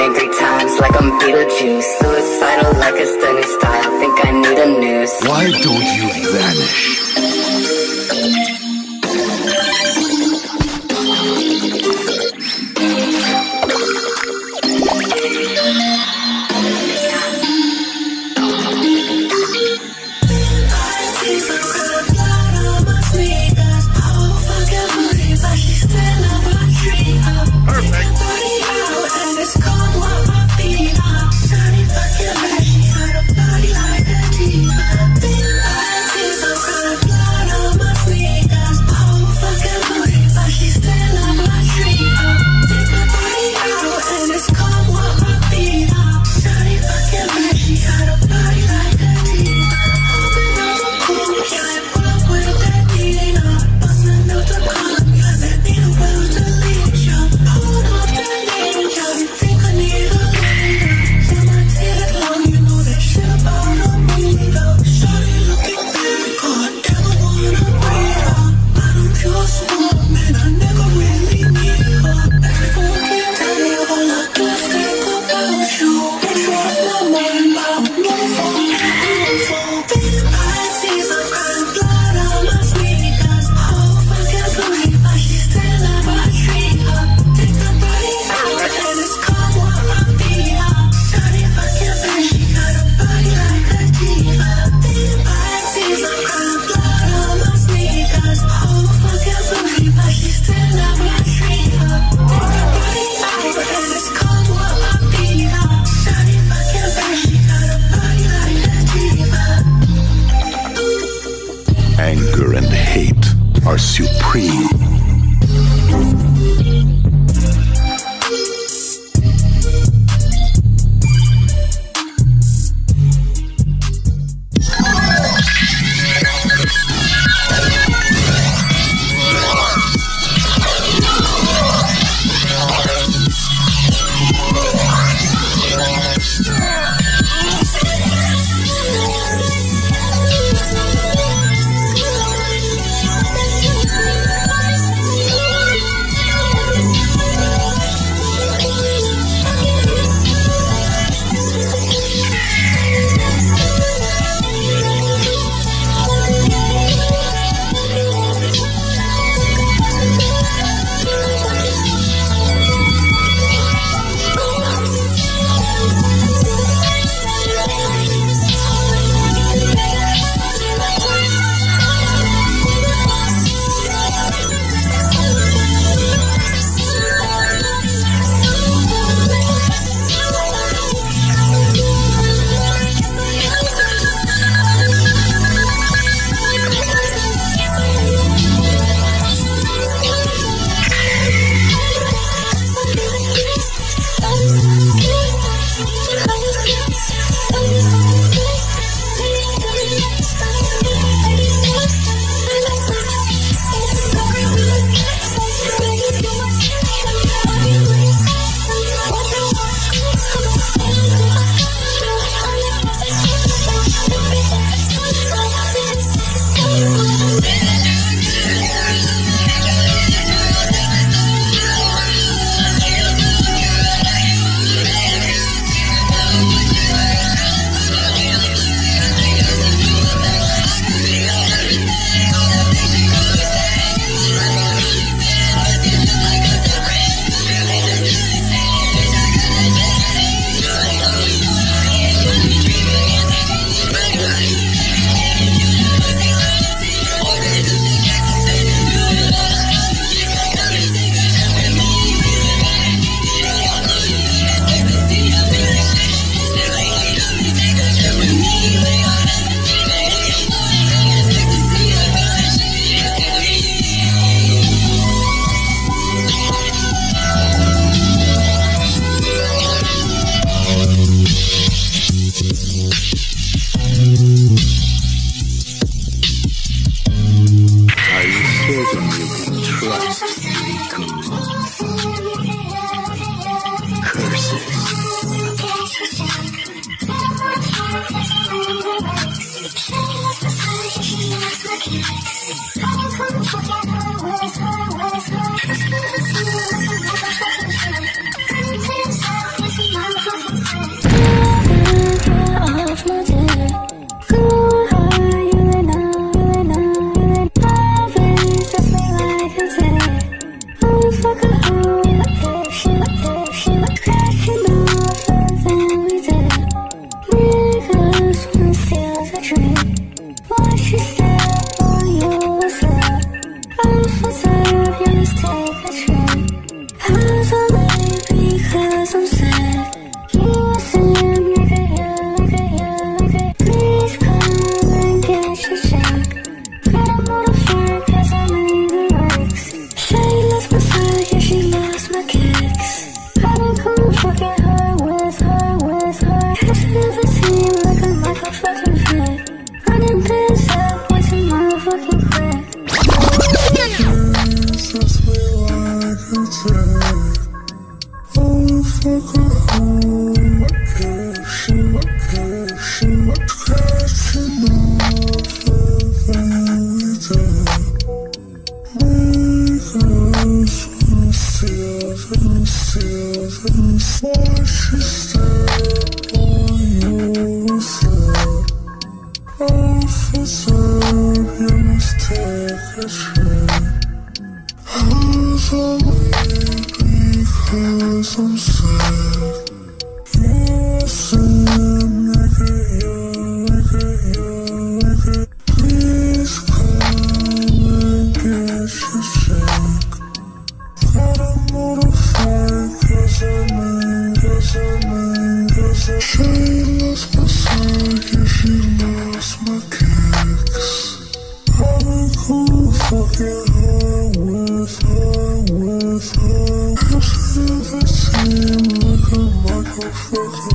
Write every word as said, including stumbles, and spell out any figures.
angry times like I'm Beetlejuice. Suicidal like a stunning style, think I need a noose. Why don't you vanish? Sweet. took her home. If she, if she catching off everything we did. Because wanna see us, wanna see us, wanna see why she stayed on you with it. Off a side, you must take a trip. How's I leave because I'm sick? You're a sin, nigga, yeah, nigga, yeah, nigga. Please come and get your shake. Gotta modify, cause I'm in, cause I'm in, cause I'm in. She lost my side, yeah, she lost my kicks. I've been cool fucking her with her, with her. Cause it seemed like a motherfucker.